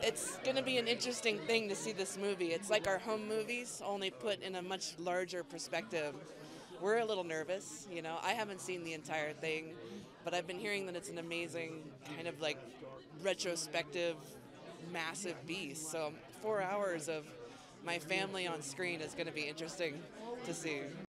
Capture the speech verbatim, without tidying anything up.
it's going to be an interesting thing to see this movie. It's like our home movies, only put in a much larger perspective. We're a little nervous, you know. I haven't seen the entire thing, but I've been hearing that it's an amazing kind of like retrospective, massive beast. So four hours of my family on screen is going to be interesting to see.